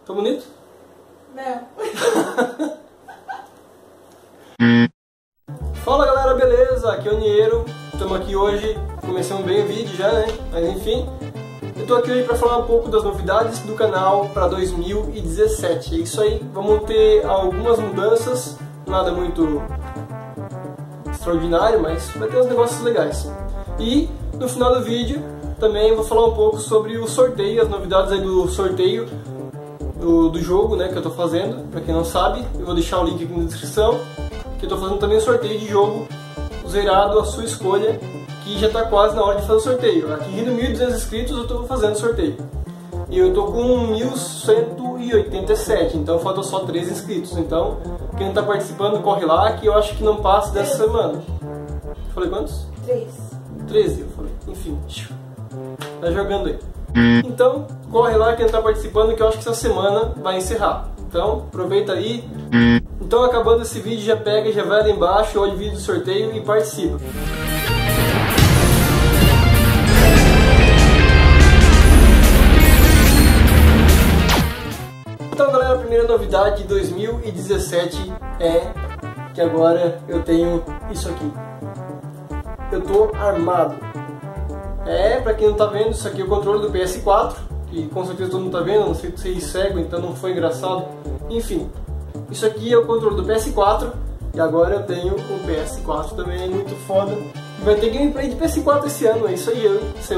Tô bonito? Não. Fala galera, beleza? Aqui é o Niero. Estamos aqui hoje, começando bem o vídeo já, né? Mas enfim, eu tô aqui hoje para falar um pouco das novidades do canal para 2017. É isso aí, vamos ter algumas mudanças, nada muito extraordinário, mas vai ter uns negócios legais. E no final do vídeo também vou falar um pouco sobre o sorteio, as novidades aí do sorteio do jogo, né, que eu tô fazendo. Para quem não sabe, eu vou deixar o link aqui na descrição, que eu tô fazendo também um sorteio de jogo zerado à sua escolha, que já tá quase na hora de fazer o sorteio. Atingindo 1.200 inscritos eu tô fazendo o sorteio. E eu tô com 1.187, então faltam só 13 inscritos. Então, quem não tá participando, corre lá, que eu acho que não passa dessa semana. Falei quantos? 13, eu falei. Enfim, tá jogando aí. Então, corre lá quem não tá participando, que eu acho que essa semana vai encerrar. Então, aproveita aí. Então, acabando esse vídeo, já pega, já vai lá embaixo, olha o vídeo do sorteio e participa. Então galera, a primeira novidade de 2017 é que agora eu tenho isso aqui. Eu tô armado. Pra quem não tá vendo, isso aqui é o controle do PS4, que com certeza todo mundo tá vendo, não sei se vocês cego, então não foi engraçado. Enfim, isso aqui é o controle do PS4 e agora eu tenho um PS4 também, muito foda. E vai ter gameplay de PS4 esse ano, é isso aí,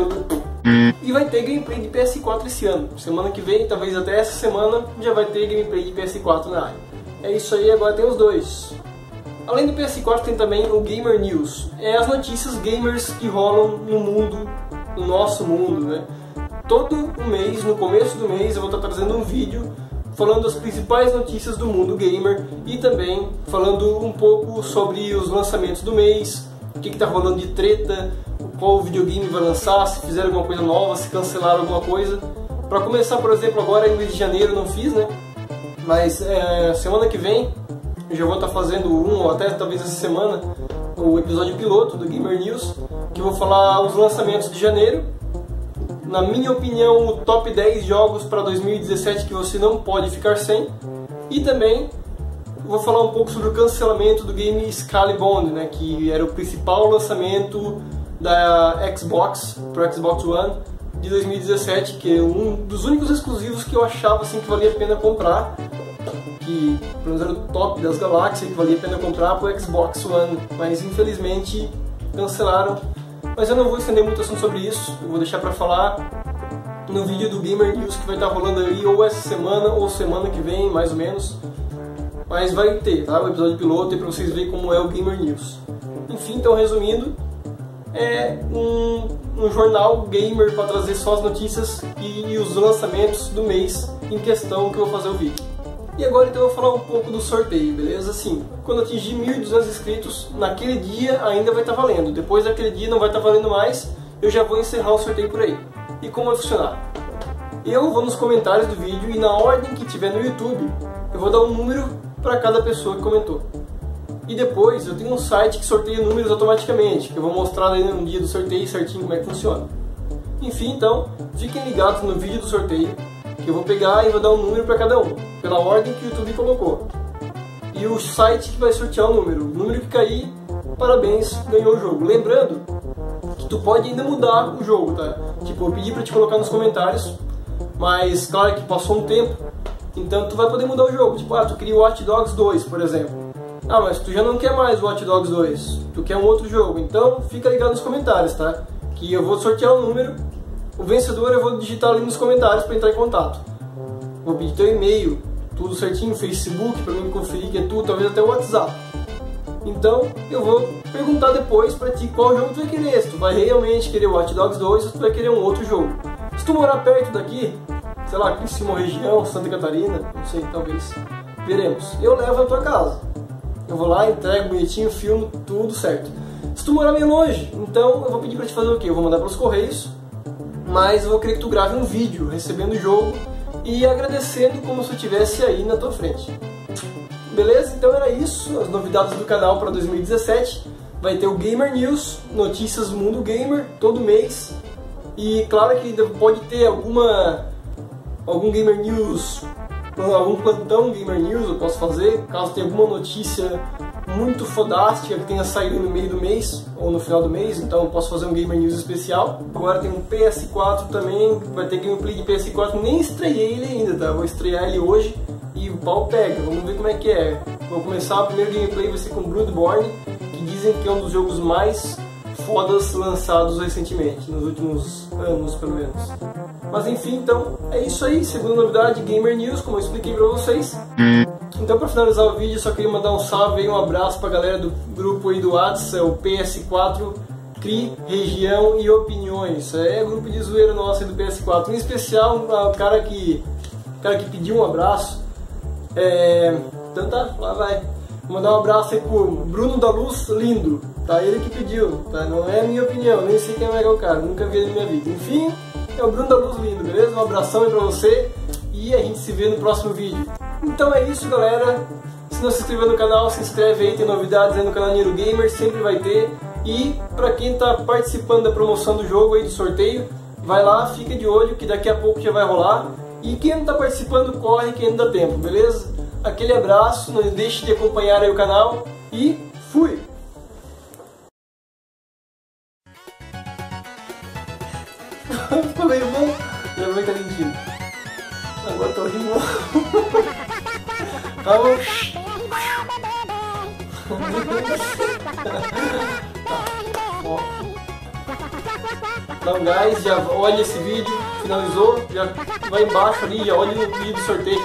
E vai ter gameplay de PS4 esse ano. Semana que vem, talvez até essa semana, já vai ter gameplay de PS4 na área. É isso aí, agora tem os dois. Além do PS4 tem também o Gamer News. É as notícias gamers que rolam no mundo, no nosso mundo, né? Todo mês, no começo do mês, eu vou estar trazendo um vídeo falando as principais notícias do mundo gamer e também falando um pouco sobre os lançamentos do mês, o que está rolando de treta, qual videogame vai lançar, se fizeram alguma coisa nova, se cancelaram alguma coisa. Para começar, por exemplo, agora em mês de janeiro eu não fiz, né? Mas semana que vem eu já vou estar fazendo ou até talvez essa semana, o episódio piloto do Gamer News, que eu vou falar os lançamentos de janeiro. Na minha opinião, o top 10 jogos para 2017 que você não pode ficar sem. E também vou falar um pouco sobre o cancelamento do game Skull and Bones, né, que era o principal lançamento da Xbox para o Xbox One de 2017, que é um dos únicos exclusivos que eu achava assim, que valia a pena comprar, que pelo menos era o top das galáxias, que valia a pena comprar para o Xbox One, mas infelizmente cancelaram. Mas eu não vou estender muito assunto sobre isso, eu vou deixar para falar no vídeo do Gamer News que vai estar rolando aí ou essa semana ou semana que vem, mais ou menos. Mas vai ter, tá? O episódio piloto e para vocês verem como é o Gamer News. Enfim, então resumindo, é um jornal gamer para trazer só as notícias e os lançamentos do mês em questão que eu vou fazer o vídeo. E agora então eu vou falar um pouco do sorteio, beleza? Assim, quando atingir 1.200 inscritos, naquele dia ainda vai estar valendo. Depois daquele dia não vai estar valendo mais, eu já vou encerrar o sorteio por aí. E como vai funcionar? Eu vou nos comentários do vídeo e na ordem que tiver no YouTube, eu vou dar um número para cada pessoa que comentou. E depois eu tenho um site que sorteia números automaticamente, que eu vou mostrar aí no dia do sorteio certinho como é que funciona. Enfim, então, fiquem ligados no vídeo do sorteio, que eu vou pegar e vou dar um número para cada um, pela ordem que o YouTube colocou. E o site que vai sortear o número que cair, parabéns, ganhou o jogo. Lembrando que tu pode ainda mudar o jogo, tá? Tipo, eu pedi para te colocar nos comentários, mas claro que passou um tempo, então tu vai poder mudar o jogo. Tipo, tu queria o Watch Dogs 2, por exemplo. Mas tu já não quer mais o Watch Dogs 2, tu quer um outro jogo. Então fica ligado nos comentários, tá? Que eu vou sortear o número, o vencedor eu vou digitar ali nos comentários para entrar em contato. Vou pedir teu e-mail, tudo certinho, Facebook, para mim conferir que é tudo, talvez até o WhatsApp. Então eu vou perguntar depois para ti qual jogo tu vai querer, se tu vai realmente querer o Watch Dogs 2 ou se tu vai querer um outro jogo. Se tu morar perto daqui, sei lá, aqui em cima região, Santa Catarina, não sei, talvez, veremos. Eu levo na tua casa. Eu vou lá, entrego bonitinho, filmo, tudo certo. Se tu morar meio longe, então eu vou pedir pra te fazer o quê? Eu vou mandar pelos correios, mas eu vou querer que tu grave um vídeo recebendo o jogo e agradecendo como se eu estivesse aí na tua frente. Beleza? Então era isso, as novidades do canal para 2017. Vai ter o Gamer News, notícias do mundo gamer, todo mês. E claro que pode ter algum Gamer News algum plantão Gamer News eu posso fazer, caso tenha alguma notícia muito fodástica que tenha saído no meio do mês ou no final do mês, então eu posso fazer um Gamer News especial. Agora tem um PS4 também, vai ter gameplay de PS4, nem estreiei ele ainda, tá? Vou estrear ele hoje e o pau pega, vamos ver como é que é. Vou começar, o primeiro gameplay vai ser com Bloodborne, que dizem que é um dos jogos mais fodas lançados recentemente, nos últimos anos pelo menos. Mas enfim, então é isso aí, segunda novidade, Gamer News, como eu expliquei pra vocês. Então para finalizar o vídeo, só queria mandar um salve e um abraço pra galera do grupo aí do WhatsApp, o PS4 CRI, Região e Opiniões. É grupo de zoeira nosso aí do PS4, em especial o cara que pediu um abraço. Então tá, lá vai. Vou mandar um abraço aí pro Bruno da Luz Lindo, tá? Ele que pediu, tá? Não é a minha opinião, nem sei quem é o cara, nunca vi ele na minha vida. Enfim, é o Bruno da Luz Lindo, beleza? Um abração aí pra você e a gente se vê no próximo vídeo. Então é isso, galera. Se não se inscreveu no canal, se inscreve aí, tem novidades aí no canal Niro Gamer, sempre vai ter. E pra quem tá participando da promoção do jogo aí, do sorteio, vai lá, fica de olho que daqui a pouco já vai rolar. E quem não tá participando, corre que ainda dá tempo, beleza? Aquele abraço, não deixe de acompanhar aí o canal e fui! Ficou meio bom? Já vai estar mentindo. Agora tô rindo. Tá bom? Então, guys, já olha esse vídeo, finalizou, já vai embaixo ali, já olha o vídeo do sorteio.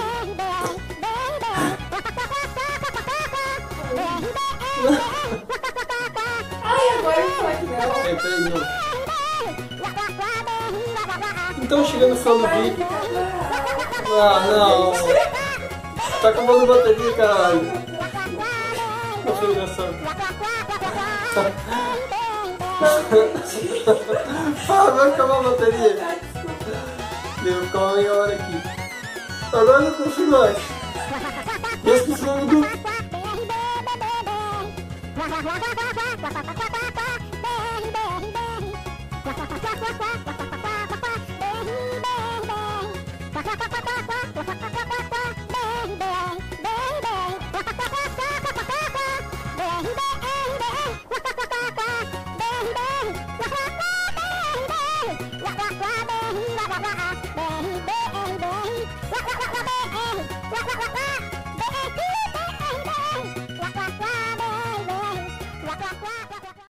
Ai, agora foi que não. Então, chegando no final do vídeo. Ah, não. Tá acabando a bateria, caralho. Não foi engraçado. Fala, vai acabar a bateria. Deu ficar uma meia hora aqui. Agora eu não consigo mais. Eu esqueci o nome do...